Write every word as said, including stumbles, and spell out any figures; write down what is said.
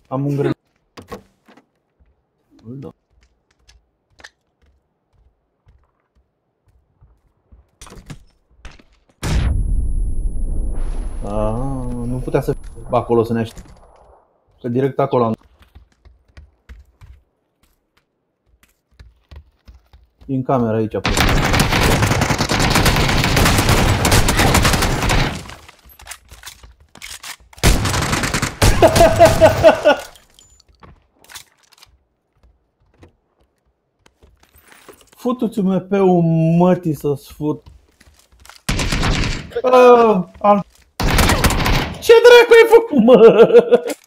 Am un gren. Da. Ah, nu putea să fie acolo să ne aștepte. Că direct acolo am. Din camera aici apoi. Futu-ți M P-ul mătii să-ți fut. Uh, al... Ce dracu ai făcut, mă?